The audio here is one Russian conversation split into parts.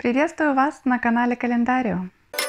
Приветствую вас на канале Календарио.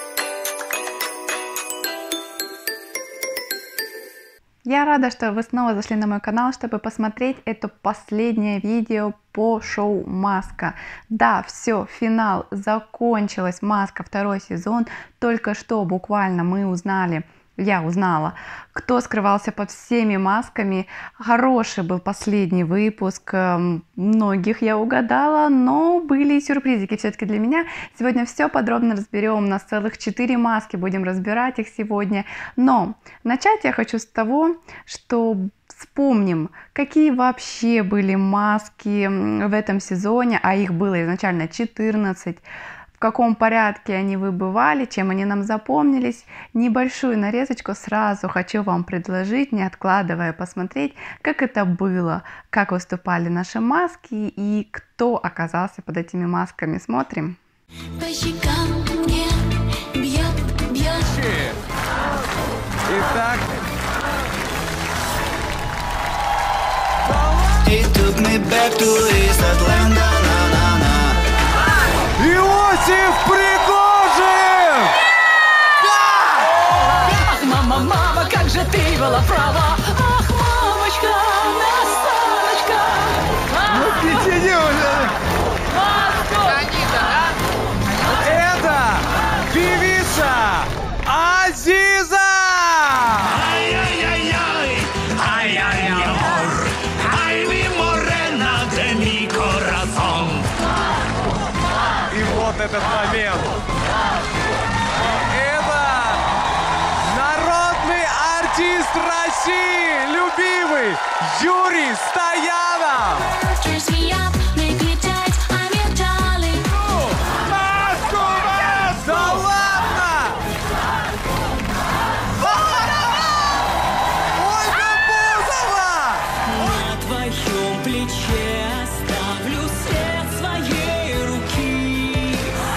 Я рада, что вы снова зашли на мой канал, чтобы посмотреть это последнее видео по шоу «Маска». Да, все, финал, закончилась «Маска», второй сезон. Только что буквально я узнала, кто скрывался под всеми масками. Хороший был последний выпуск, многих я угадала, но были и сюрпризики все-таки для меня. Сегодня все подробно разберем, у нас целых 4 маски, будем разбирать их сегодня. Но начать я хочу с того, что вспомним, какие вообще были маски в этом сезоне, а их было изначально 14. В каком порядке они выбывали, чем они нам запомнились. Небольшую нарезочку сразу хочу вам предложить, не откладывая, посмотреть, как это было, как выступали наши маски и кто оказался под этими масками. Смотрим. По щекам мне бьет. Итак, It took me back to East Atlanta, na-na-na. Иосиф Пригожин! Ах, мама, мама, как же ты была права. Ах, мамочка, Настасочка. Ну, притяни уже! Это певица Азиза! И вот этот момент. Это народный артист России, любимый Юрий Стоянов. Dress me up, make me tight, I'm your darling. Да ладно! Ольга Бузова! На твоем плече оставлю след своей руки.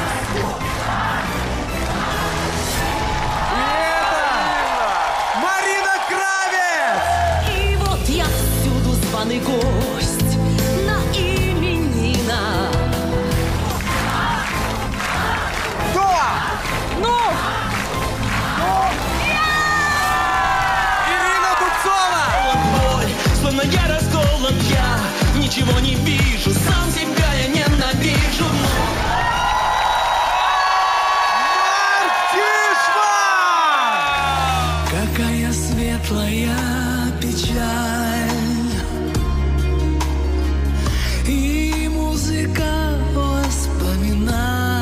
И это Марина Кравец! И вот я всюду званый гость на именинах. Кто? Ну, Ирина Дубцова! Боль, словно я расколот, я ничего не вижу, сам себя я ненавижу. Мартишма! Какая светлая печаль и музыка воспоминаний.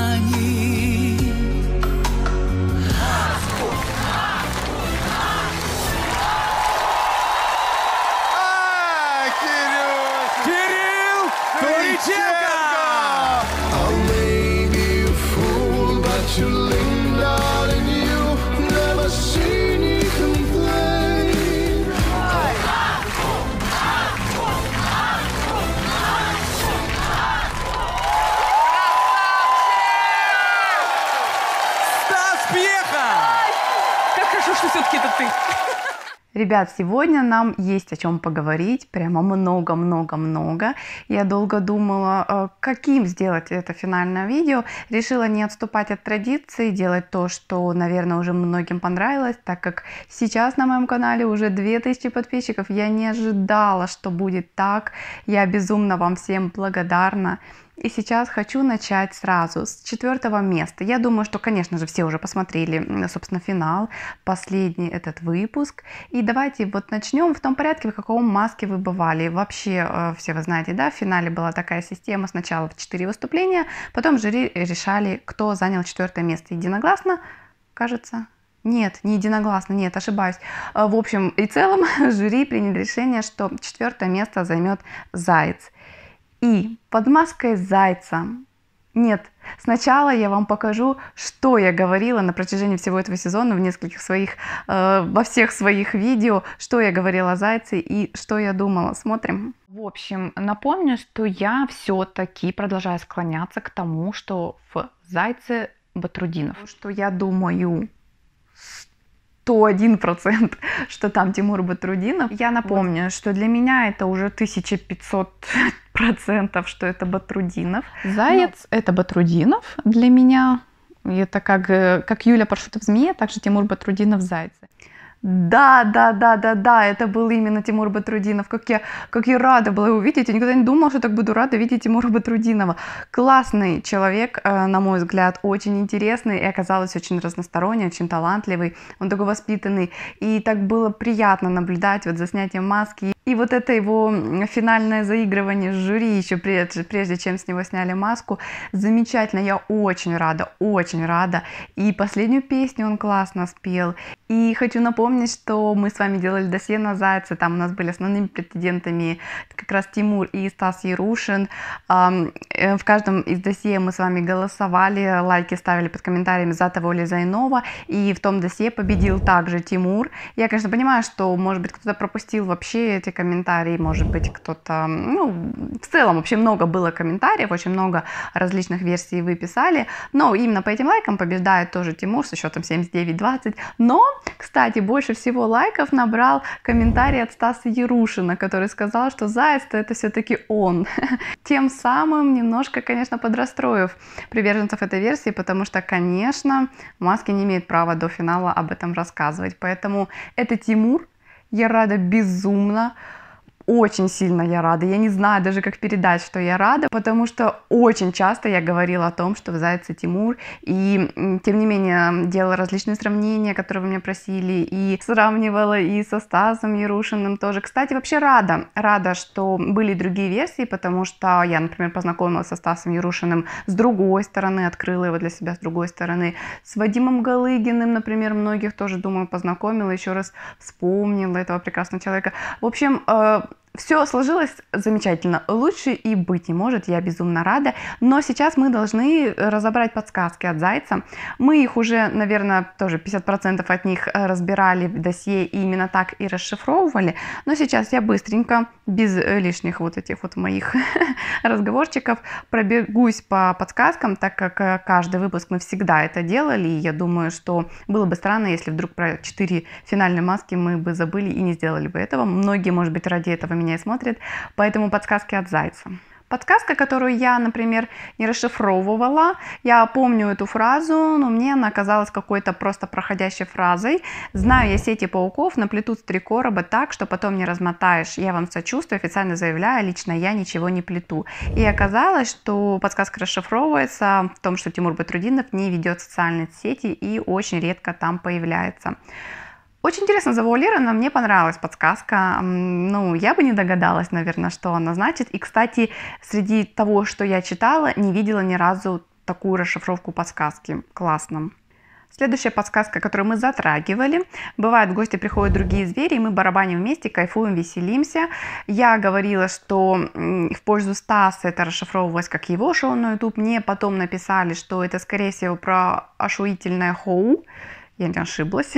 Кирилл Туриченко! Oh, maybe you fool, but you leaned out and you never seen me complain. Стас Пьеха! Как хорошо, что все-таки это ты. Ребят, сегодня нам есть о чем поговорить, прямо много-много-много. Я долго думала, каким сделать это финальное видео. Решила не отступать от традиции, делать то, что, наверное, уже многим понравилось, так как сейчас на моем канале уже 2000 подписчиков. Я не ожидала, что будет так. Я безумно вам всем благодарна. И сейчас хочу начать сразу с 4 места. Я думаю, что, конечно же, все уже посмотрели, собственно, финал, последний этот выпуск. И давайте вот начнем в том порядке, в каком маски вы бывали. Вообще, все вы знаете, да, в финале была такая система. Сначала в 4 выступления, потом жюри решали, кто занял 4 место. Единогласно, кажется. Нет, не единогласно, нет, ошибаюсь. В общем и целом жюри приняли решение, что 4 место займет Заяц. И под маской Зайца... Нет, сначала я вам покажу, что я говорила на протяжении всего этого сезона в нескольких своих, во всех своих видео, что я говорила о Зайце и что я думала. Смотрим. В общем, напомню, что я все-таки продолжаю склоняться к тому, что в Зайце Батрутдинов. Что я думаю... 101%, что там Тимур Батрутдинов. Я напомню, что для меня это уже 1500% 100%, что это Батрутдинов. Заяц — это Батрутдинов для меня. Это как Юля Паршутов змея, так же Тимур Батрутдинов зайцы. Да, это был именно Тимур Батрутдинов. Как я рада была его увидеть. Я никогда не думала, что так буду рада видеть Тимура Батрутдинова. Классный человек, на мой взгляд, очень интересный и оказалось очень разносторонний, очень талантливый. Он такой воспитанный. И так было приятно наблюдать вот за снятием маски. И вот это его финальное заигрывание с жюри, еще прежде чем с него сняли маску, замечательно, я очень рада. И последнюю песню он классно спел. И хочу напомнить, что мы с вами делали досье на Зайца, там у нас были основными претендентами как раз Тимур и Стас Ярушин. В каждом из досье мы с вами голосовали, лайки ставили под комментариями за того или за иного, и в том досье победил также Тимур. Я, конечно, понимаю, что, может быть, кто-то пропустил вообще эти комментарии, может быть, кто-то, в целом вообще много было комментариев, очень много различных версий вы писали, но именно по этим лайкам побеждает тоже Тимур со счетом 79-20, но, кстати, больше всего лайков набрал комментарий от Стаса Ярушина, который сказал, что Заяц-то это все-таки он, тем самым немножко, конечно, подрастроив приверженцев этой версии, потому что, конечно, маски не имеют права до финала об этом рассказывать, поэтому это Тимур. Я рада безумно, очень сильно я рада. Я не знаю даже, как передать, что я рада, потому что очень часто я говорила о том, что в Зайце Тимур, и тем не менее делала различные сравнения, которые вы меня просили, и сравнивала и со Стасом Ярушиным тоже. Кстати, вообще рада, что были другие версии, потому что я, например, познакомилась со Стасом Ярушиным с другой стороны, открыла его для себя с другой стороны, с Вадимом Галыгиным, например, многих тоже, думаю, познакомила, еще раз вспомнила этого прекрасного человека. В общем, все сложилось замечательно, лучше и быть не может, я безумно рада, но сейчас мы должны разобрать подсказки от Зайца. Мы их уже, наверное, тоже 50% от них разбирали в досье и именно так и расшифровывали, но сейчас я быстренько, без лишних вот этих вот моих разговорчиков, пробегусь по подсказкам, так как каждый выпуск мы всегда это делали, и я думаю, что было бы странно, если вдруг про 4 финальные маски мы бы забыли и не сделали бы этого. Многие, может быть, ради этого меня и смотрят, поэтому подсказки от Зайца. Подсказка, которую я, например, не расшифровывала, я помню эту фразу, но мне она оказалась какой-то просто проходящей фразой. Знаю я сети пауков, наплетут с 3 короба так, что потом не размотаешь. Я вам сочувствую, официально заявляю, лично я ничего не плету. И оказалось, что подсказка расшифровывается в том, что Тимур Батрутдинов не ведет социальные сети и очень редко там появляется. Очень интересно завуалировано, мне понравилась подсказка, я бы не догадалась, наверное, что она значит. И, кстати, среди того, что я читала, не видела ни разу такую расшифровку подсказки. Классно. Следующая подсказка, которую мы затрагивали. Бывает, в гости приходят другие звери, и мы барабаним вместе, кайфуем, веселимся. Я говорила, что в пользу Стаса это расшифровывалось как его шоу на YouTube. Мне потом написали, что это, скорее всего, про ошуительное шоу. Я не ошиблась,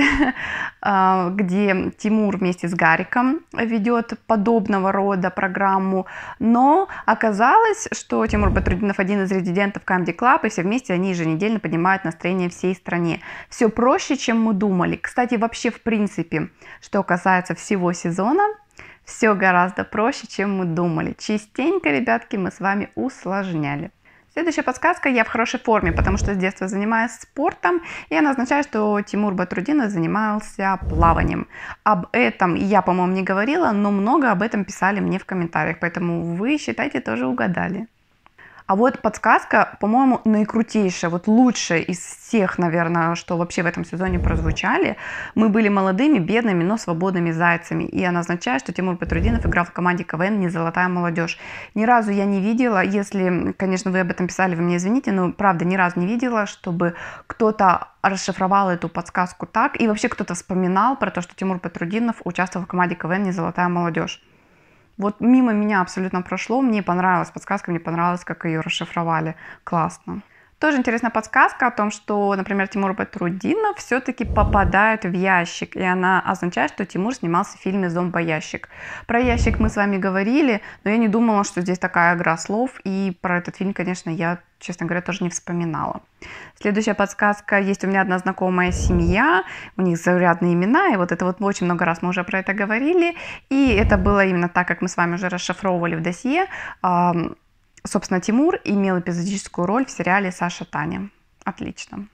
где Тимур вместе с Гариком ведет подобного рода программу, но оказалось, что Тимур Батрутдинов один из резидентов Comedy Club, и все вместе они еженедельно поднимают настроение всей стране. Все проще, чем мы думали. Кстати, вообще, в принципе, что касается всего сезона, все гораздо проще, чем мы думали. Частенько, ребятки, мы с вами усложняли. Следующая подсказка: я в хорошей форме, потому что с детства занимаюсь спортом, и она означает, что Тимур Батрутдинов занимался плаванием. Об этом я, по-моему, не говорила, но много об этом писали мне в комментариях, поэтому вы, считайте, тоже угадали. А вот подсказка, по-моему, наикрутейшая, вот лучшая из всех, наверное, что вообще в этом сезоне прозвучали. Мы были молодыми, бедными, но свободными зайцами. И она означает, что Тимур Батрутдинов играл в команде КВН «Не золотая молодежь». Ни разу я не видела, если, конечно, вы об этом писали, вы мне извините, но правда ни разу не видела, чтобы кто-то расшифровал эту подсказку так. И вообще кто-то вспоминал про то, что Тимур Батрутдинов участвовал в команде КВН «Не золотая молодежь». Вот мимо меня абсолютно прошло, мне понравилась подсказка, мне понравилось, как ее расшифровали. Классно. Тоже интересная подсказка о том, что, например, Тимур Батрутдинов все-таки попадает в ящик, и она означает, что Тимур снимался в фильме «Зомбоящик». Про ящик мы с вами говорили, но я не думала, что здесь такая игра слов, и про этот фильм, конечно, я, честно говоря, тоже не вспоминала. Следующая подсказка. Есть у меня одна знакомая семья, у них заурядные имена, и вот это вот очень много раз мы уже про это говорили, и это было именно так, как мы с вами уже расшифровывали в досье. Собственно, Тимур имел эпизодическую роль в сериале «Саша Таня». Отлично.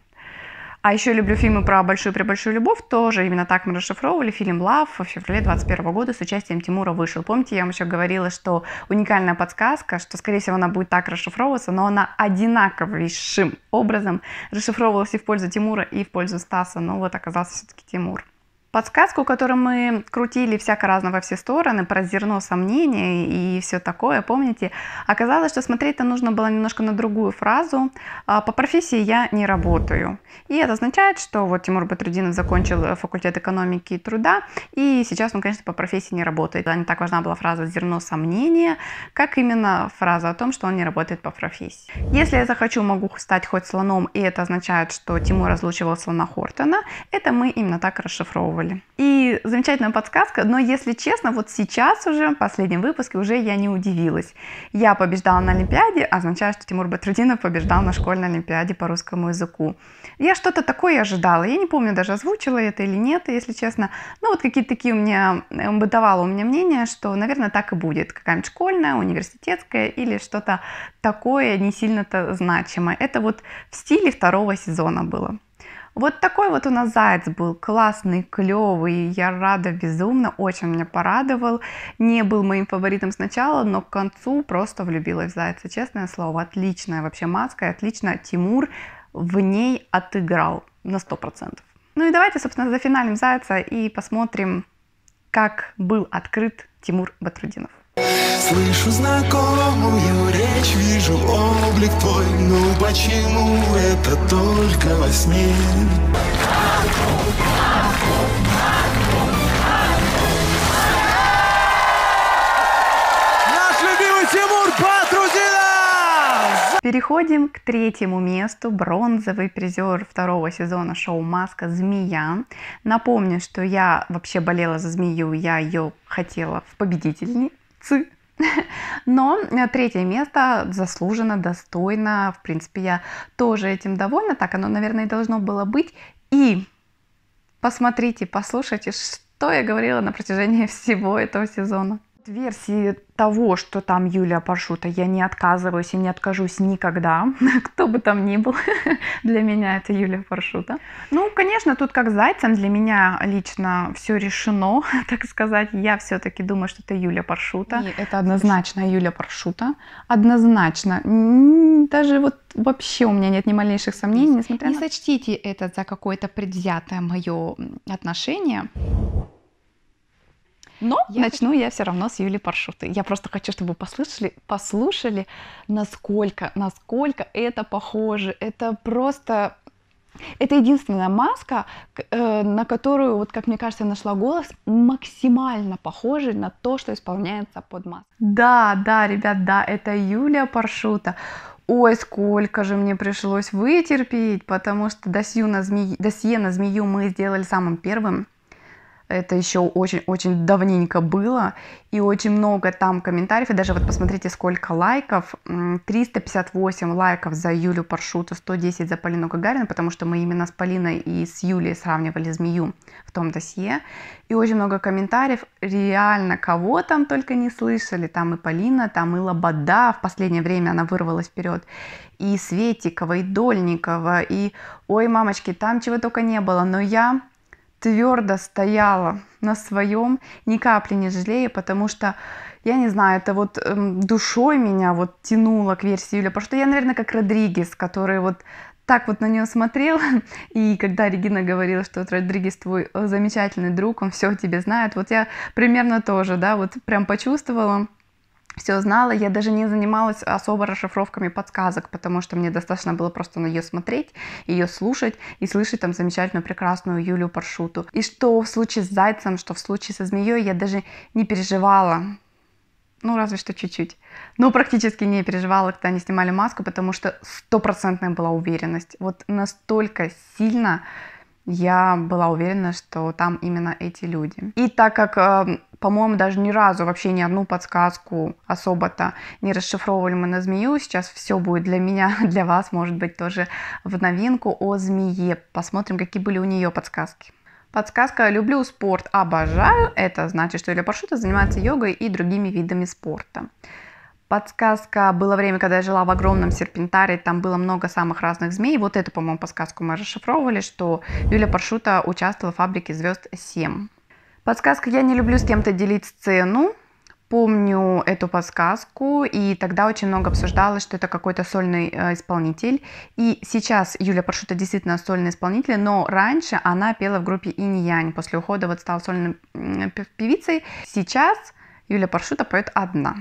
А еще люблю фильмы про большую-пребольшую любовь. Тоже именно так мы расшифровывали. Фильм «Лав» в феврале 2021 года с участием Тимура вышел. Помните, я вам еще говорила, что уникальная подсказка, что, скорее всего, она будет так расшифровываться, но она одинаковейшим образом расшифровывалась и в пользу Тимура, и в пользу Стаса. Но вот оказался все-таки Тимур. Подсказку, которую мы крутили всяко разно во все стороны, про зерно сомнения и все такое, помните, оказалось, что смотреть-то нужно было немножко на другую фразу. По профессии я не работаю. И это означает, что вот Тимур Батрутдинов закончил факультет экономики и труда, и сейчас он, конечно, по профессии не работает. Не так важна была фраза «зерно сомнения», как именно фраза о том, что он не работает по профессии. Если я захочу, могу стать хоть слоном, и это означает, что Тимур разлучивал слона Хортона, это мы именно так расшифровывали. И замечательная подсказка, но если честно, вот сейчас уже, в последнем выпуске, уже я не удивилась. Я побеждала на Олимпиаде, означает, что Тимур Батрутдинов побеждал на школьной Олимпиаде по русскому языку. Я что-то такое ожидала, я не помню, даже озвучила это или нет, если честно. Ну вот какие-то такие у меня, бытовало у меня мнение, что, наверное, так и будет. Какая-нибудь школьная, университетская или что-то такое не сильно-то значимое. Это вот в стиле 2-го сезона было. Вот такой вот у нас заяц был, классный, клевый, я рада безумно, очень меня порадовал. Не был моим фаворитом сначала, но к концу просто влюбилась в зайца, честное слово. Отличная вообще маска, отлично Тимур в ней отыграл на 100%. Ну и давайте, собственно, зафиналим зайца и посмотрим, как был открыт Тимур Батрутдинов. Слышу знакомую речь, вижу облик твой, ну почему это только во сне? Наш любимый Тимур Батрутдинов! Переходим к 3-му месту. Бронзовый призер 2-го сезона шоу «Маска» Змея. Напомню, что я вообще болела за Змею, я ее хотела в победительнице. Но 3-е место заслуженно, достойно. В принципе, я тоже этим довольна. Так оно, наверное, и должно было быть. И посмотрите, послушайте, что я говорила на протяжении всего этого сезона. От версии того, что там Юлия Паршута, я не отказываюсь и не откажусь никогда. Кто бы там ни был, для меня это Юлия Паршута. Ну, конечно, тут как с зайцем для меня лично все решено, так сказать. Я все-таки думаю, что это Юлия Паршута. И это однозначно Юлия Паршута. Однозначно. Даже вот вообще у меня нет ни малейших сомнений. Несмотря не сочтите это за какое-то предвзятое мое отношение. Но начну я все равно с Юлии Паршуты. Я просто хочу, чтобы вы послушали, насколько это похоже. Это просто... Это единственная маска, на которую, вот как мне кажется, я нашла голос, максимально похожий на то, что исполняется под маской. Да, ребят, да, это Юлия Паршута. Ой, сколько же мне пришлось вытерпеть, потому что досье на змею мы сделали самым первым. Это еще очень-очень давненько было, и очень много там комментариев, и даже вот посмотрите, сколько лайков, 358 лайков за Юлю Паршуту, 110 за Полину Гагарину, потому что мы именно с Полиной и с Юлей сравнивали змею в том досье, и очень много комментариев, реально, кого там только не слышали, там и Полина, там и Лобода, в последнее время она вырвалась вперед, и Светикова, и Дольникова, и, ой, мамочки, там чего только не было, но я... твердо стояла на своем, ни капли не жалею, потому что, я не знаю, это вот душой меня вот тянуло к версии Юлии Паршуты. Я, наверное, как Родригес, который вот так вот на нее смотрел, и когда Регина говорила, что Родригес твой замечательный друг, он все о тебе знает, вот я примерно тоже, да, вот прям почувствовала, все знала, я даже не занималась особо расшифровками подсказок, потому что мне достаточно было просто на нее смотреть, ее слушать и слышать там замечательную, прекрасную Юлию Паршуту. И что в случае с зайцем, что в случае со змеей, я даже не переживала Ну, разве что чуть-чуть. Но практически не переживала, когда они снимали маску, потому что стопроцентная была уверенность. Вот настолько сильно я была уверена, что там именно эти люди. И так как, по-моему, даже ни разу вообще ни одну подсказку особо-то не расшифровывали мы на змею, сейчас все будет для меня, для вас, может быть, тоже в новинку о змее. Посмотрим, какие были у нее подсказки. Подсказка «Люблю спорт, обожаю». Это значит, что Юлия Паршута занимается йогой и другими видами спорта. Подсказка «Было время, когда я жила в огромном серпентарии, там было много самых разных змей». Вот эту, по-моему, подсказку мы расшифровывали, что Юлия Паршута участвовала в «Фабрике звезд 7». Подсказка «Я не люблю с кем-то делить сцену». Помню эту подсказку, и тогда очень много обсуждалось, что это какой-то сольный исполнитель. И сейчас Юлия Паршута действительно сольный исполнитель, но раньше она пела в группе Инь-Янь. После ухода вот стала сольной певицей. Сейчас Юлия Паршута поет одна.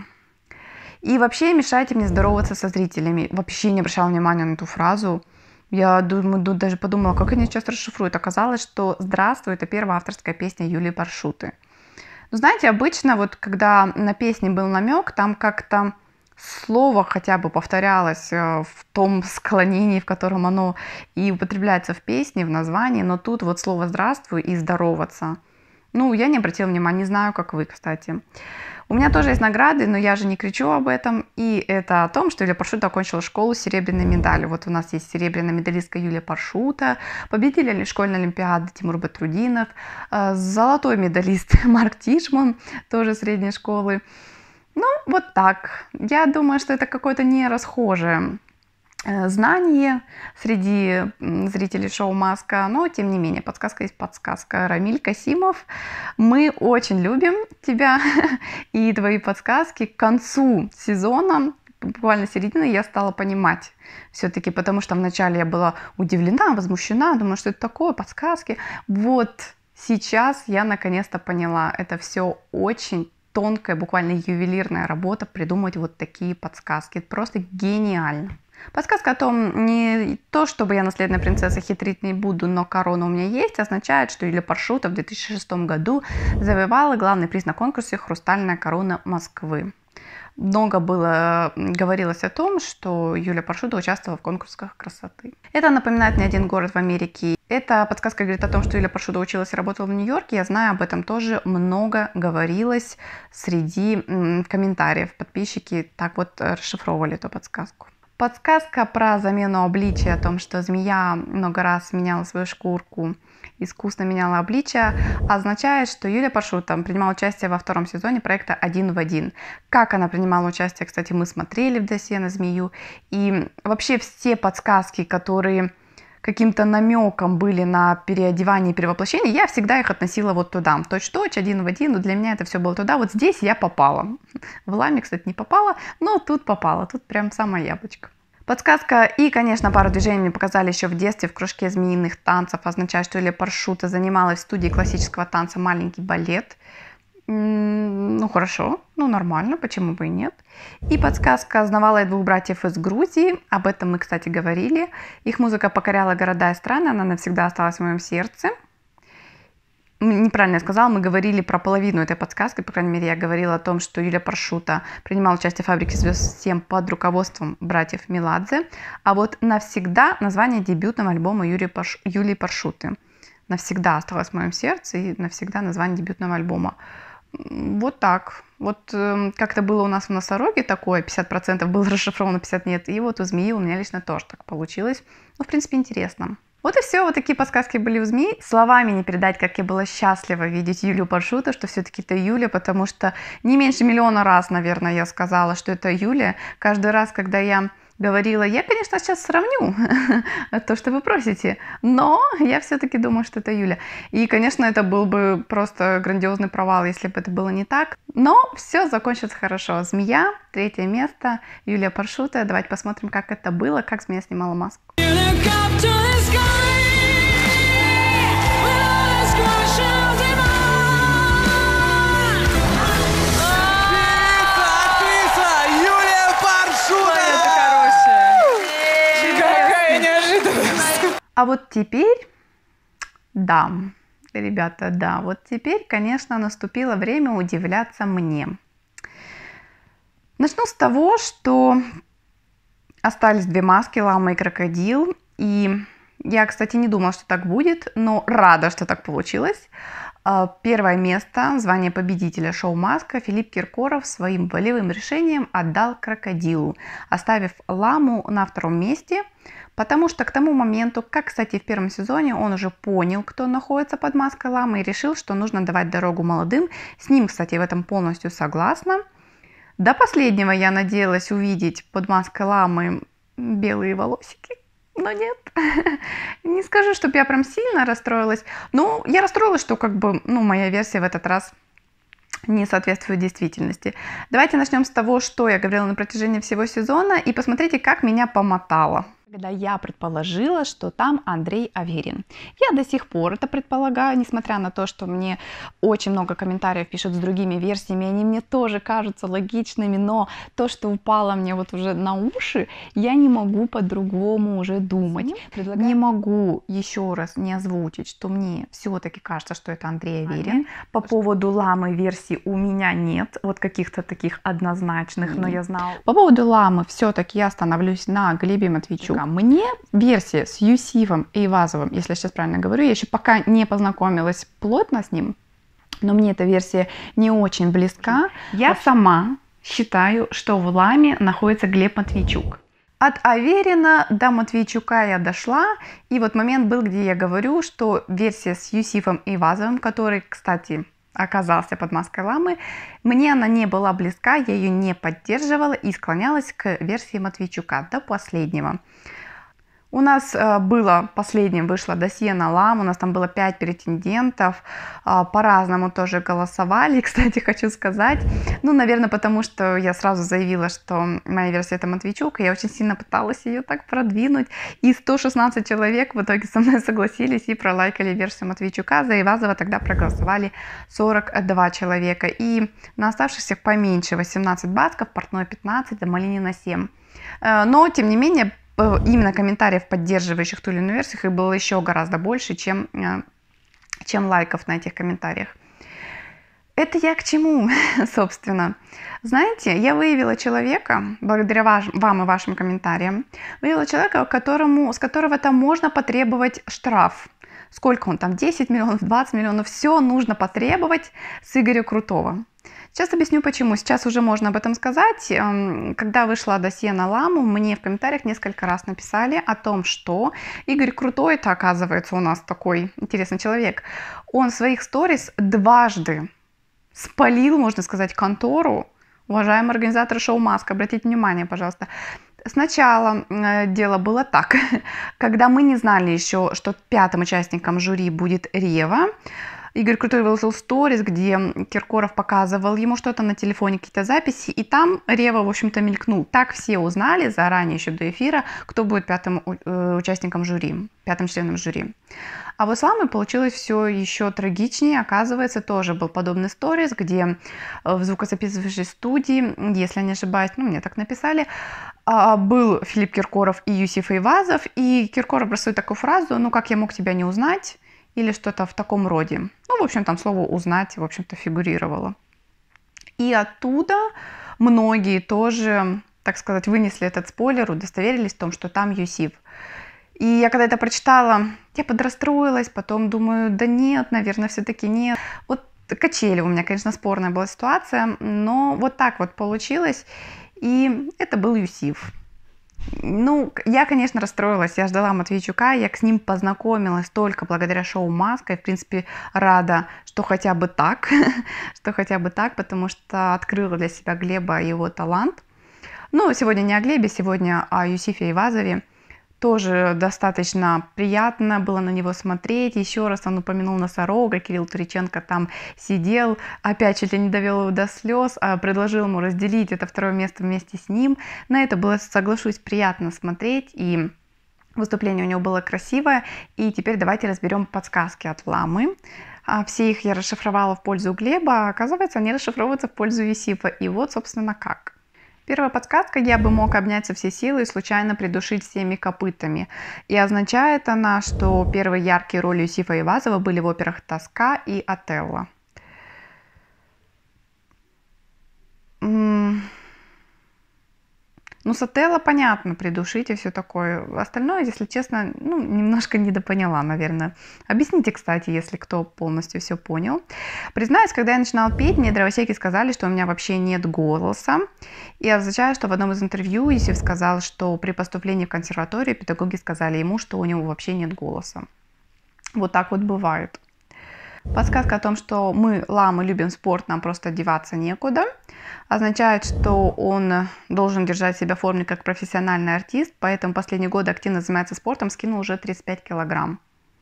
И вообще мешайте мне здороваться со зрителями. Вообще не обращала внимания на эту фразу. Я думаю, даже подумала, как они сейчас расшифруют. Оказалось, что «Здравствуй» — это первая авторская песня Юлии Паршуты. Ну, знаете, обычно вот когда на песне был намек, там как-то слово хотя бы повторялось в том склонении, в котором оно и употребляется в песне, в названии, но тут вот слово «здравствуй» и «здороваться». Ну, я не обратила внимания, не знаю, как вы, кстати. У меня тоже есть награды, но я же не кричу об этом. И это о том, что Юлия Паршута окончила школу с серебряной медалью. Вот у нас есть серебряная медалистка Юлия Паршута, победитель школьной олимпиады Тимур Батрудинов, золотой медалист Марк Тишман, тоже средней школы. Ну, вот так. Я думаю, что это какое-то не расхожее знание среди зрителей шоу «Маска», но тем не менее, подсказка есть подсказка. Рамиль Касимов, мы очень любим тебя и твои подсказки. К концу сезона, буквально середины, я стала понимать все-таки, потому что вначале я была удивлена, возмущена, думаю, что это такое, подсказки. Вот сейчас я наконец-то поняла, это все очень тонкая, буквально ювелирная работа, придумать вот такие подсказки. Это просто гениально. Подсказка о том, не то, чтобы я наследная принцесса, хитрить не буду, но корона у меня есть, означает, что Юлия Паршута в 2006 году завоевала главный приз на конкурсе «Хрустальная корона Москвы». Много говорилось о том, что Юлия Паршута участвовала в конкурсах красоты. Это напоминает мне один город в Америке. Эта подсказка говорит о том, что Юлия Паршута училась и работала в Нью-Йорке. Я знаю, об этом тоже много говорилось среди комментариев. Подписчики так вот расшифровывали эту подсказку. Подсказка про замену обличия, о том, что змея много раз меняла свою шкурку, искусно меняла обличие, означает, что Юлия Паршута принимала участие во втором сезоне проекта «Один в один». Как она принимала участие, кстати, мы смотрели в досье на змею. И вообще все подсказки, которые каким-то намеком были на переодевание и перевоплощение, я всегда их относила вот туда. Точь-в-точь, один в один, но для меня это все было туда. Вот здесь я попала. В Ламе, кстати, не попала, но тут попала. Тут прям самое яблочко. Подсказка и, конечно, пару движений мне показали еще в детстве в кружке змеиных танцев. Означает, что Юлия Паршута занималась в студии классического танца «Маленький балет». Ну, хорошо, ну, нормально, почему бы и нет. И подсказка: знавала я двух братьев из Грузии, об этом мы, кстати, говорили. Их музыка покоряла города и страны, она навсегда осталась в моем сердце. Неправильно я сказала, мы говорили про половину этой подсказки, по крайней мере, я говорила о том, что Юлия Паршута принимала участие в «Фабрике звезд 7» под руководством братьев Меладзе. А вот «Навсегда» — название дебютного альбома Юлии Паршуты. «Навсегда» осталось в моем сердце, и «Навсегда» — название дебютного альбома. Вот так. Вот как-то было у нас в «Носороге» такое, 50% было расшифровано, 50% нет. И вот у «Змеи» у меня лично тоже так получилось. Ну, в принципе, интересно. Вот и все, вот такие подсказки были у «Змей». Словами не передать, как я была счастлива видеть Юлию Паршуту, что все-таки это Юля, потому что не меньше миллиона раз, наверное, я сказала, что это Юля. Каждый раз, когда я говорила, я, конечно, сейчас сравню то, что вы просите, но я все-таки думаю, что это Юля. И, конечно, это был бы просто грандиозный провал, если бы это было не так. Но все закончится хорошо. «Змея», 3-е место, Юлия Паршута. Давайте посмотрим, как это было, как змея снимала маску. А вот теперь, да, ребята, да, вот теперь, конечно, наступило время удивляться мне. Начну с того, что остались две маски, лама и крокодил. И я, кстати, не думала, что так будет, но рада, что так получилось. Первое место, звание победителя шоу «Маска» Филипп Киркоров своим волевым решением отдал крокодилу, оставив ламу на втором месте, потому что к тому моменту, как, кстати, в первом сезоне, он уже понял, кто находится под маской ламы, и решил, что нужно давать дорогу молодым. С ним, кстати, в этом полностью согласна. До последнего я надеялась увидеть под маской ламы белые волосики. Но нет, не скажу, чтобы я прям сильно расстроилась. Ну, я расстроилась, что как бы, моя версия в этот раз не соответствует действительности. Давайте начнем с того, что я говорила на протяжении всего сезона, и посмотрите, как меня помотало. Когда я предположила, что там Андрей Аверин. Я до сих пор это предполагаю, несмотря на то, что мне очень много комментариев пишут с другими версиями, они мне тоже кажутся логичными, но то, что упало мне вот уже на уши, я не могу по-другому уже думать. Не могу еще раз не озвучить, что мне все-таки кажется, что это Андрей Аверин. По поводу ламы версий у меня нет, вот каких-то таких однозначных, но я знала. По поводу ламы все-таки я остановлюсь на Глебе Матвейчуке. Мне версия с Юсифом и Айвазовым, если я сейчас правильно говорю, я еще пока не познакомилась плотно с ним, но мне эта версия не очень близка. Я сама считаю, что в ламе находится Глеб Матвейчук. От Аверина до Матвейчука я дошла, и вот момент был, где я говорю, что версия с Юсифом и Айвазовым, который, кстати, оказался под маской ламы, мне она не была близка, я ее не поддерживала и склонялась к версии Матвейчука до последнего. У нас было последним, вышло досье на ламу, у нас там было 5 претендентов, по-разному тоже голосовали, кстати, хочу сказать. Наверное, потому что я сразу заявила, что моя версия это Матвейчук, и я очень сильно пыталась ее так продвинуть. И 116 человек в итоге со мной согласились и пролайкали версию Матвейчука, за Айвазова тогда проголосовали 42 человека. И на оставшихся поменьше 18 басков, Портной 15, Малинина 7. Но, тем не менее, именно комментариев, поддерживающих ту или иную версию, их было еще гораздо больше, чем лайков на этих комментариях. Это я к чему, собственно? Знаете, я выявила человека, благодаря вам и вашим комментариям, выявила человека, с которого там можно потребовать штраф. Сколько он там, 10 миллионов, 20 миллионов, все нужно потребовать с Игоря Крутого. Сейчас объясню почему. Сейчас уже можно об этом сказать. Когда вышла досье на ламу, мне в комментариях несколько раз написали о том, что Игорь Крутой, это оказывается у нас такой интересный человек, он в своих сторис дважды спалил, можно сказать, контору. Уважаемые организаторы шоу «Маска», обратите внимание, пожалуйста. Сначала дело было так, когда мы не знали еще, что 5-м участником жюри будет Рева, Игорь Крутой выложил сторис, где Киркоров показывал ему что-то на телефоне, какие-то записи, и там Рева, в общем-то, мелькнул. Так все узнали заранее, еще до эфира, кто будет 5-м участником жюри, 5-м членом жюри. А вот с ламой получилось все еще трагичнее. Оказывается, тоже был подобный сторис, где в звукозаписывающей студии, если я не ошибаюсь, мне так написали, был Филипп Киркоров и Юсиф Айвазов, и Киркоров бросает такую фразу: как я мог тебя не узнать? Или что-то в таком роде. В общем, там слово «узнать», в общем-то, фигурировало. И оттуда многие тоже, так сказать, вынесли этот спойлер, удостоверились в том, что там Юсиф. И я когда это прочитала, я подрастроилась, потом думаю, да нет, наверное, все-таки нет. Вот качели у меня, конечно, спорная была ситуация, но вот так вот получилось, и это был Юсиф. Я, конечно, расстроилась, я ждала Матвейчука, я с ним познакомилась только благодаря шоу «Маска», и, в принципе, рада, что хотя бы так, потому что открыла для себя Глеба и его талант. Сегодня не о Глебе, сегодня о Юсифе Айвазове. Тоже достаточно приятно было на него смотреть. Еще раз он упомянул носорога. Кирилл Туриченко там сидел, опять чуть ли не довел его до слез, предложил ему разделить это 2-е место вместе с ним. На это было, соглашусь, приятно смотреть, и выступление у него было красивое. И теперь давайте разберем подсказки от ламы. Все их я расшифровала в пользу Глеба, а оказывается, они расшифровываются в пользу Юсифа. И вот, собственно, как. Первая подсказка: я бы мог обнять со всей силы и случайно придушить всеми копытами. И означает она, что первые яркие роли Юсифа Айвазова были в операх «Тоска» и «Отелло». Ну, Сателла, понятно, придушить и все такое. Остальное, если честно, ну, немножко недопоняла, наверное. Объясните, кстати, если кто полностью все понял. Признаюсь, когда я начинала петь, мне дровосеки сказали, что у меня вообще нет голоса. И означает, что в одном из интервью Юсиф сказал, что при поступлении в консерваторию педагоги сказали ему, что у него вообще нет голоса. Вот так вот бывает. Подсказка о том, что мы, ламы, любим спорт, нам просто деваться некуда, означает, что он должен держать себя в форме как профессиональный артист, поэтому последние годы активно занимается спортом, скинул уже 35 килограмм.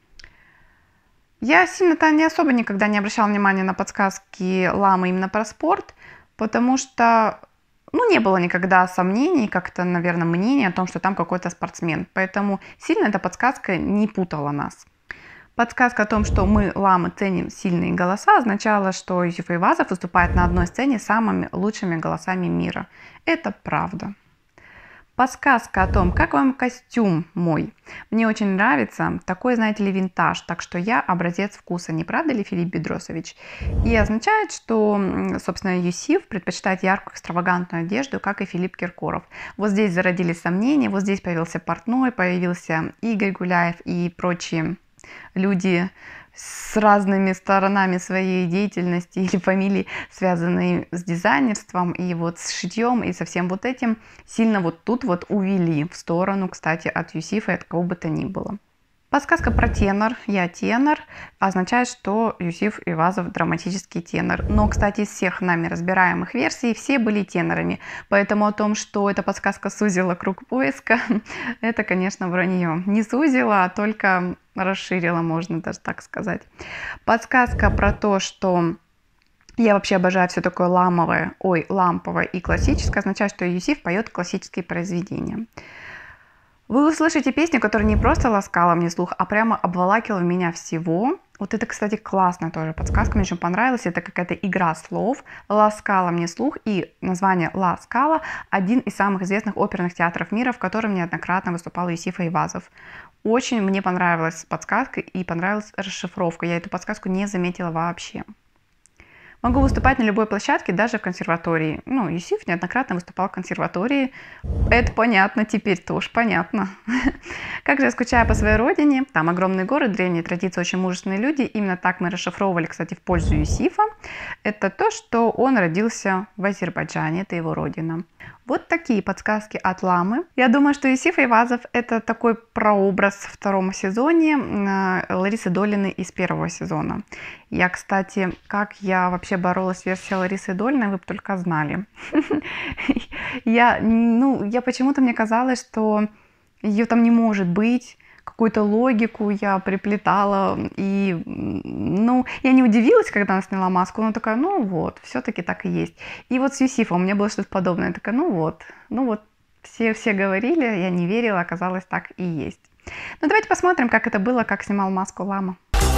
Я сильно-то не особо никогда не обращала внимания на подсказки ламы именно про спорт, потому что, ну, не было никогда сомнений, как-то, наверное, мнения о том, что там какой-то спортсмен, поэтому сильно эта подсказка не путала нас. Подсказка о том, что мы, ламы, ценим сильные голоса, означала, что Юсиф Айвазов выступает на одной сцене с самыми лучшими голосами мира. Это правда. Подсказка о том, как вам костюм мой. Мне очень нравится. Такой, знаете ли, винтаж. Так что я образец вкуса. Не правда ли, Филипп Бедросович? И означает, что, собственно, Юсиф предпочитает яркую, экстравагантную одежду, как и Филипп Киркоров. Вот здесь зародились сомнения. Вот здесь появился портной, появился Игорь Гуляев и прочие люди с разными сторонами своей деятельности или фамилий, связанные с дизайнерством и вот с шитьем и со всем вот этим, сильно вот тут вот увели в сторону, кстати, от Юсифа и от кого бы то ни было. Подсказка про тенор. Я тенор. Означает, что Юсиф Айвазов драматический тенор. Но, кстати, из всех нами разбираемых версий все были тенорами. Поэтому о том, что эта подсказка сузила круг поиска, это, конечно, вранье. Не сузила, а только расширила, можно даже так сказать. Подсказка про то, что я вообще обожаю все такое ламповое, ламповое и классическое, означает, что Юсиф поет классические произведения. Вы услышите песню, которая не просто ласкала мне слух, а прямо обволакивала меня всего. Вот это, кстати, классная тоже подсказка, мне очень понравилась. Это какая-то игра слов. Ласкала мне слух, и название «Ла Скала» – один из самых известных оперных театров мира, в котором неоднократно выступал Юсиф Айвазов. Очень мне понравилась подсказка и понравилась расшифровка. Я эту подсказку не заметила вообще. Могу выступать на любой площадке, даже в консерватории. Ну, Юсиф неоднократно выступал в консерватории. Это понятно, теперь тоже понятно. Как же я скучаю по своей родине. Там огромный город, древние традиции, очень мужественные люди. Именно так мы расшифровывали, кстати, в пользу Юсифа. Это то, что он родился в Азербайджане, это его родина. Вот такие подсказки от ламы. Я думаю, что Юсиф Айвазов – это такой прообраз в втором сезоне Ларисы Долиной из первого сезона. Я, кстати, как я вообще боролась с версией Ларисы Долиной, вы бы только знали. Я почему-то мне казалось, что ее там не может быть. Какую-то логику я приплетала, и, я не удивилась, когда она сняла маску, но такая, все-таки так и есть. И вот с Юсифом у меня было что-то подобное, я такая, все говорили, я не верила, оказалось, так и есть. Ну, давайте посмотрим, как это было, как снимал маску лама.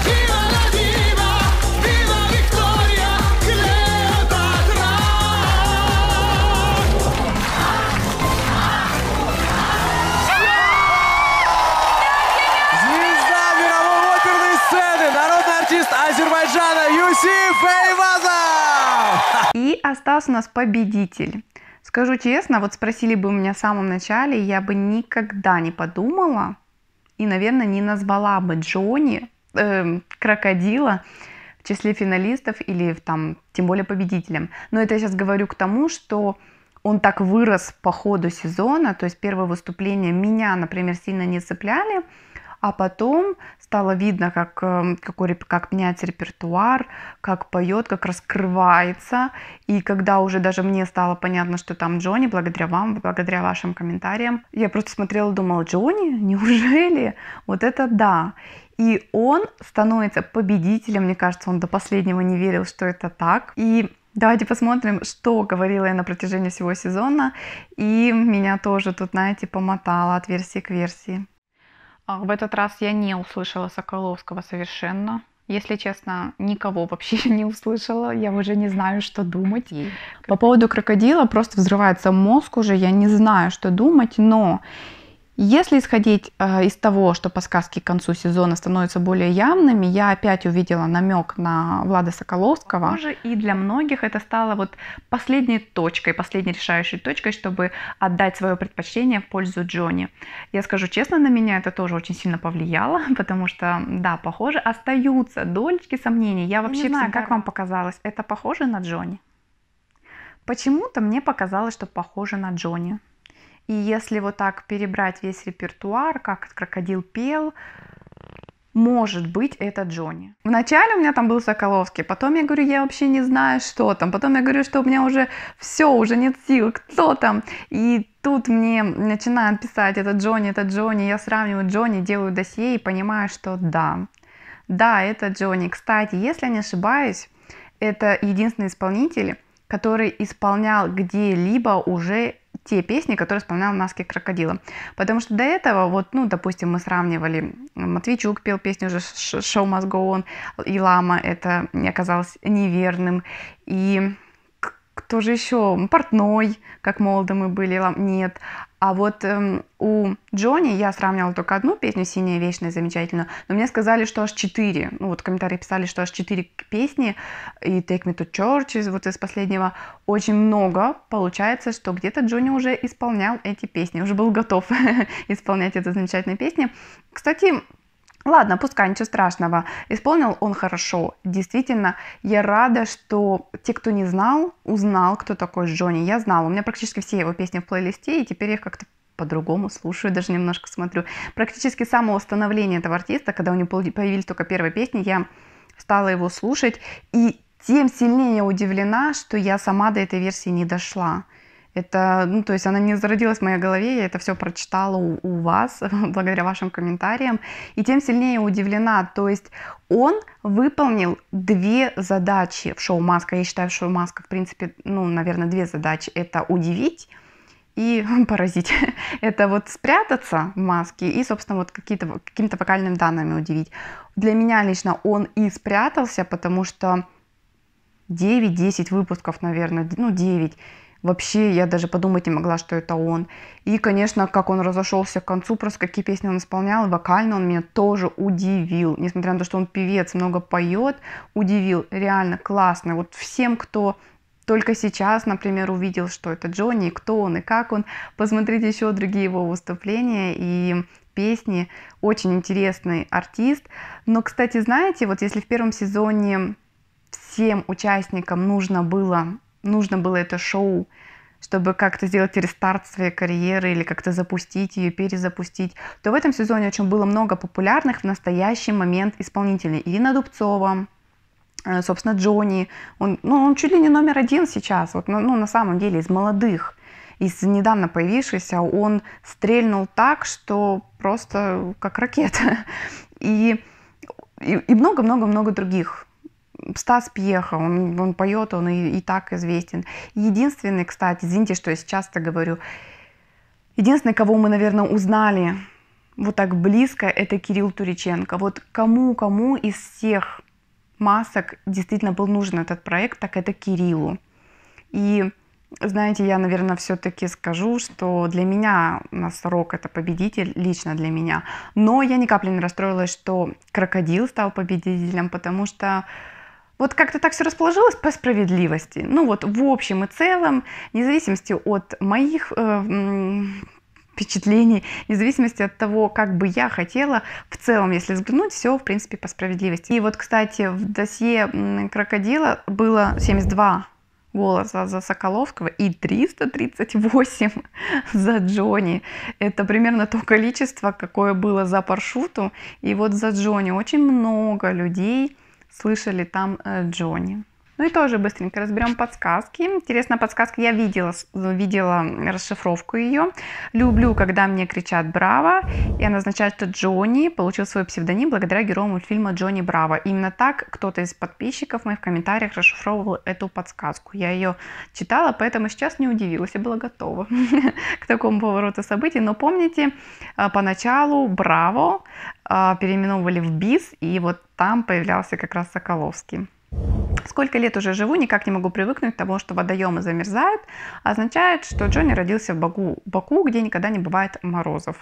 Азербайджана Юсиф Айвазов! И остался у нас победитель. Скажу честно, вот спросили бы у меня в самом начале, я бы никогда не подумала и, наверное, не назвала бы Джонни, крокодила, в числе финалистов или там, тем более победителем. Но это я сейчас говорю к тому, что он так вырос по ходу сезона, то есть первые выступления меня, например, сильно не цепляли, а потом стало видно, как меняется репертуар, как поет, как раскрывается. И когда уже даже мне стало понятно, что там Джонни, благодаря вам, благодаря вашим комментариям, я просто смотрела и думала, Джонни? Неужели? Вот это да. И он становится победителем. Мне кажется, он до последнего не верил, что это так. И давайте посмотрим, что говорила я на протяжении всего сезона. И меня тоже тут, знаете, помотало от версии к версии. В этот раз я не услышала Соколовского совершенно. Если честно, никого вообще не услышала. Я уже не знаю, что думать. По поводу крокодила просто взрывается мозг уже. Я не знаю, что думать, но Если исходить из того, что подсказки к концу сезона становятся более явными, я опять увидела намек на Влада Соколовского. И для многих это стало вот последней точкой, последней решающей точкой, чтобы отдать свое предпочтение в пользу Джонни. Я скажу честно, на меня это тоже очень сильно повлияло, потому что, да, похоже, остаются долечки сомнений. Я вообще не знаю, как вам показалось, это похоже на Джонни? Почему-то мне показалось, что похоже на Джонни. И если вот так перебрать весь репертуар, как крокодил пел, может быть, это Джонни. Вначале у меня там был Соколовский, потом я говорю, я вообще не знаю, что там. Потом я говорю, что у меня уже все, уже нет сил, кто там. И тут мне начинают писать, это Джонни. Я сравниваю Джонни, делаю досье и понимаю, что да, это Джонни. Кстати, если я не ошибаюсь, это единственный исполнитель, который исполнял где-либо уже те песни, которые исполнял в «Маске крокодила». Потому что до этого, вот, ну, допустим, мы сравнивали, Матвейчук пел песню уже «Show must go on», и Лама, это мне оказалось неверным. И кто же еще? Портной, как молоды мы были, нет. А вот у Джонни я сравнивала только одну песню «Синяя вечная», замечательную, но мне сказали, что аж 4. Ну вот в комментариях писали, что аж 4 песни, и «Take me to church», вот из последнего, очень много. Получается, что где-то Джонни уже исполнял эти песни, уже был готов исполнять эти замечательные песни. Кстати, ладно, пускай, ничего страшного. Исполнил он хорошо. Действительно, я рада, что те, кто не знал, узнал, кто такой Джонни. Я знала. У меня практически все его песни в плейлисте, и теперь я их как-то по-другому слушаю, даже немножко смотрю. Практически с самого становления этого артиста, когда у него появились только первые песни, я стала его слушать. И тем сильнее я удивлена, что я сама до этой версии не дошла. Это, ну, то есть она не зародилась в моей голове, я это все прочитала у вас, благодаря вашим комментариям, и тем сильнее удивлена. То есть он выполнил 2 задачи в шоу «Маска». Я считаю, в шоу «Маска», в принципе, ну, наверное, 2 задачи. Это удивить и поразить. Это вот спрятаться в маске и, собственно, вот какими-то вокальными данными удивить. Для меня лично он и спрятался, потому что 9-10 выпусков, наверное, ну, 9. Вообще, я даже подумать не могла, что это он. И, конечно, как он разошелся к концу, просто какие песни он исполнял, вокально он меня тоже удивил. Несмотря на то, что он певец, много поет, удивил. Реально классно. Вот всем, кто только сейчас, например, увидел, что это Джонни, кто он и как он, посмотрите еще другие его выступления и песни. Очень интересный артист. Но, кстати, знаете, вот если в первом сезоне всем участникам нужно было это шоу, чтобы как-то сделать рестарт своей карьеры или как-то запустить ее, перезапустить, то в этом сезоне очень было много популярных в настоящий момент исполнителей. Ирина Дубцова, собственно, Джонни, он чуть ли не номер 1 сейчас, вот, ну, на самом деле, из молодых, из недавно появившихся, он стрельнул так, что просто как ракета. И много-много-много других. Стас Пьеха, он поет, он и так известен. Единственный, кстати, извините, что я сейчас это говорю, единственный, кого мы, наверное, узнали вот так близко, это Кирилл Туриченко. Вот кому из всех масок действительно был нужен этот проект, так это Кириллу. И, знаете, я, наверное, все-таки скажу, что для меня Носорог — это победитель, лично для меня. Но я ни капли не расстроилась, что Крокодил стал победителем, потому что вот как-то так все расположилось по справедливости. Ну вот в общем и целом, вне зависимости от моих впечатлений, вне зависимости от того, как бы я хотела, в целом, если взглянуть, все в принципе по справедливости. И вот, кстати, в досье Крокодила было 72 голоса за Соколовского и 338 за Джонни. Это примерно то количество, какое было за Паршуту. И вот за Джонни очень много людей слышали там Джонни. Ну и тоже быстренько разберем подсказки. Интересная подсказка, я видела расшифровку ее. Люблю, когда мне кричат «Браво!» И она означает, что Джонни получил свой псевдоним благодаря герою мультфильма Джонни Браво. Именно так кто-то из подписчиков моих в комментариях расшифровывал эту подсказку. Я ее читала, поэтому сейчас не удивилась, я была готова к такому повороту событий. Но помните, поначалу «Браво!» переименовывали в «Бис», и вот там появлялся как раз Соколовский. Сколько лет уже живу, никак не могу привыкнуть к тому, что водоемы замерзают, означает, что Джонни родился в Баку, где никогда не бывает морозов.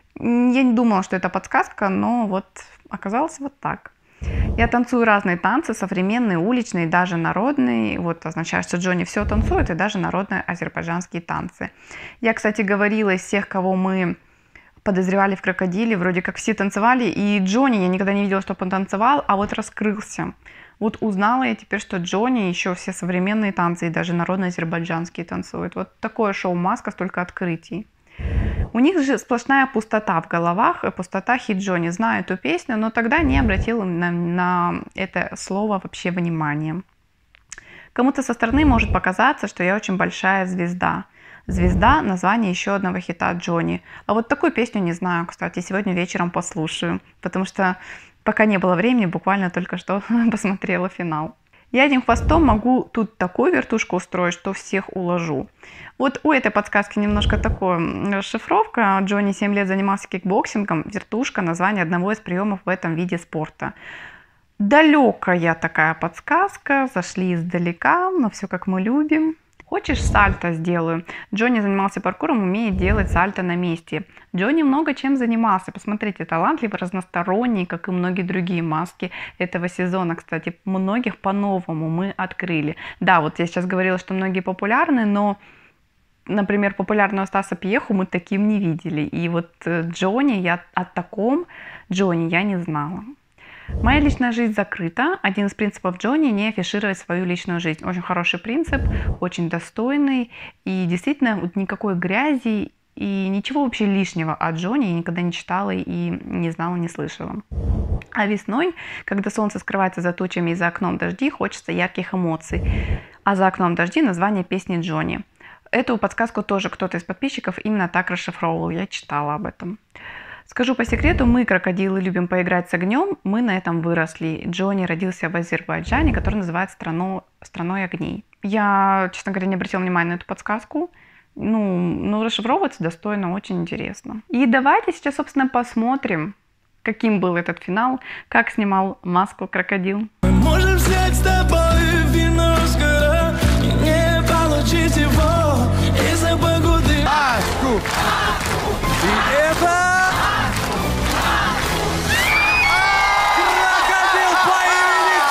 Я не думала, что это подсказка, но вот оказалось вот так. Я танцую разные танцы, современные, уличные, даже народные. Вот означает, что Джонни все танцует, и даже народные азербайджанские танцы. Я, кстати, говорила из всех, кого мы подозревали в крокодиле, вроде как все танцевали, и Джонни, я никогда не видела, чтобы он танцевал, а вот раскрылся. Вот узнала я теперь, что Джонни еще все современные танцы и даже народные азербайджанские танцует. Вот такое шоу «Маска», столько открытий. У них же сплошная пустота в головах, пустота хит Джонни. Знаю эту песню, но тогда не обратила на это слово вообще внимания. Кому-то со стороны может показаться, что я очень большая звезда. Звезда – название еще одного хита Джонни. А вот такую песню не знаю, кстати, сегодня вечером послушаю, потому что пока не было времени, буквально только что посмотрела финал. Я одним хвостом могу тут такую вертушку устроить, что всех уложу. Вот у этой подсказки немножко такая расшифровка. Джонни 7 лет занимался кикбоксингом. Вертушка – название одного из приемов в этом виде спорта. Далекая такая подсказка, зашли издалека, но все как мы любим. Хочешь, сальто сделаю? Джонни занимался паркуром, умеет делать сальто на месте. Джонни много чем занимался. Посмотрите, талантливый, разносторонний, как и многие другие маски этого сезона. Кстати, многих по-новому мы открыли. Да, вот я сейчас говорила, что многие популярны, но, например, популярного Стаса Пьеху мы таким не видели. И вот Джонни, о таком Джонни я не знала. Моя личная жизнь закрыта. Один из принципов Джонни – не афишировать свою личную жизнь. Очень хороший принцип, очень достойный. И действительно, вот никакой грязи и ничего вообще лишнего о Джонни я никогда не читала и не знала, не слышала. А весной, когда солнце скрывается за тучами и за окном дожди, хочется ярких эмоций. А за окном дожди – название песни Джонни. Эту подсказку тоже кто-то из подписчиков именно так расшифровывал. Я читала об этом. Скажу по секрету, мы, крокодилы, любим поиграть с огнем, мы на этом выросли. Джонни родился в Азербайджане, который называется страной огней. Я, честно говоря, не обратила внимания на эту подсказку. Ну, расшифровывается достойно, очень интересно. И давайте сейчас, собственно, посмотрим, каким был этот финал, как снимал маску крокодил. Мы можем взять с тобой вино с гора и не получить его из-за погоды. Маску! И это... крокодил по имени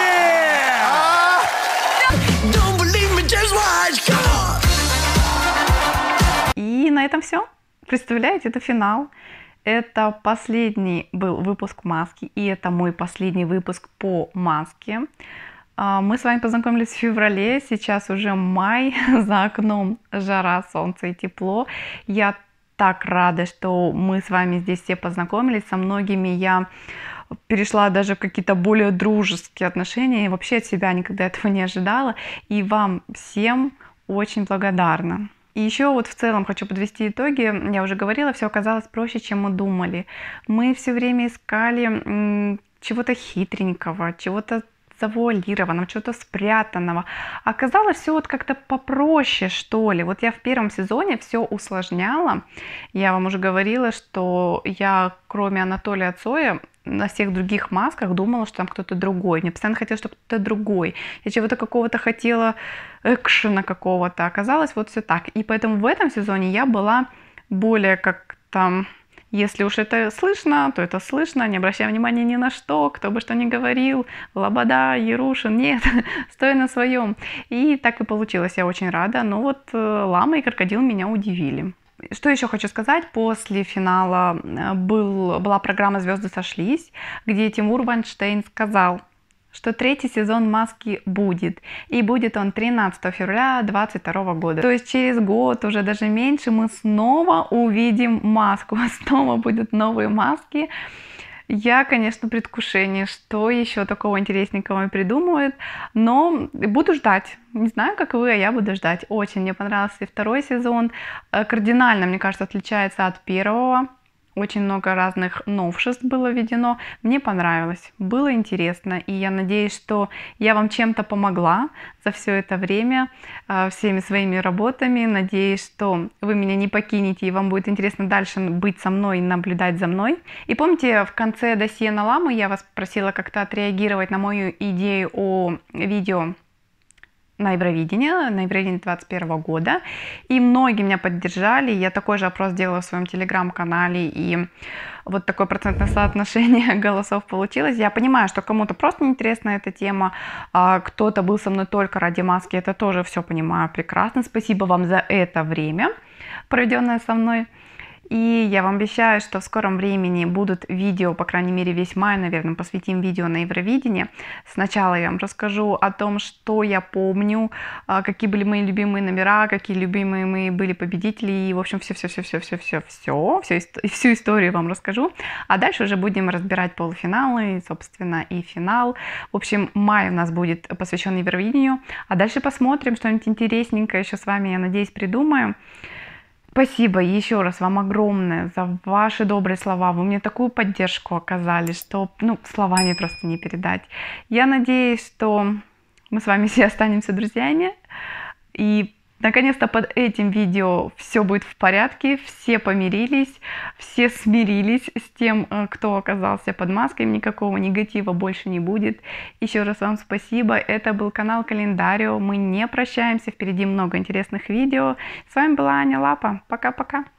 Джонни! Don't believe me, just watch, come on! И на этом все. Представляете, это финал. Это последний был выпуск маски, и это мой последний выпуск по маске. Мы с вами познакомились в феврале, сейчас уже май, за окном жара, солнце и тепло. Я так рада, что мы с вами здесь все познакомились. Со многими я перешла даже в какие-то более дружеские отношения. И вообще от себя никогда этого не ожидала. И вам всем очень благодарна. И еще вот в целом хочу подвести итоги. Я уже говорила, все оказалось проще, чем мы думали. Мы все время искали чего-то хитренького, чего-то завуалированного, чего-то спрятанного. Оказалось все вот как-то попроще, что ли. Вот я в первом сезоне все усложняла. Я вам уже говорила, что я, кроме Анатолия Цоя, на всех других масках думала, что там кто-то другой. Мне постоянно хотелось, чтобы кто-то другой. Я чего-то какого-то хотела, экшена какого-то. Оказалось вот все так. И поэтому в этом сезоне я была более как там... Если уж это слышно, то это слышно, не обращая внимания ни на что, кто бы что ни говорил, Лобода, Ярушин, нет, стой на своем. И так и получилось, я очень рада. Но вот Лама и Крокодил меня удивили. Что еще хочу сказать, после финала была программа «Звезды сошлись», где Тимур Вайнштейн сказал, что третий сезон «Маски» будет. И будет он 13 февраля 2022 года. То есть через год, уже даже меньше, мы снова увидим «Маску». Снова будут новые маски. Я, конечно, в предвкушении, что еще такого интересненького придумают. Но буду ждать. Не знаю, как вы, а я буду ждать. Очень мне понравился и второй сезон. Кардинально, мне кажется, отличается от первого. Очень много разных новшеств было введено. Мне понравилось, было интересно. И я надеюсь, что я вам чем-то помогла за все это время, всеми своими работами. Надеюсь, что вы меня не покинете, и вам будет интересно дальше быть со мной и наблюдать за мной. И помните, в конце досье на ламу я вас просила как-то отреагировать на мою идею о видео на Евровидение 2021 года, и многие меня поддержали. Я такой же опрос делала в своем телеграм-канале, и вот такое процентное соотношение голосов получилось. Я понимаю, что кому-то просто неинтересна эта тема, а кто-то был со мной только ради маски, это тоже все понимаю прекрасно. Спасибо вам за это время, проведенное со мной. И я вам обещаю, что в скором времени будут видео, по крайней мере весь май, наверное, посвятим видео на Евровидение. Сначала я вам расскажу о том, что я помню, какие были мои любимые номера, какие любимые мои были победители, и, в общем, всю историю вам расскажу. А дальше уже будем разбирать полуфиналы, собственно, и финал. В общем, май у нас будет посвящен Евровидению, а дальше посмотрим, что-нибудь интересненькое еще с вами, я надеюсь, придумаю. Спасибо еще раз вам огромное за ваши добрые слова. Вы мне такую поддержку оказали, что словами просто не передать. Я надеюсь, что мы с вами все останемся друзьями. И наконец-то под этим видео все будет в порядке. Все помирились, все смирились с тем, кто оказался под маской. Никакого негатива больше не будет. Еще раз вам спасибо. Это был канал Календарио. Мы не прощаемся. Впереди много интересных видео. С вами была Аня Лапа. Пока-пока.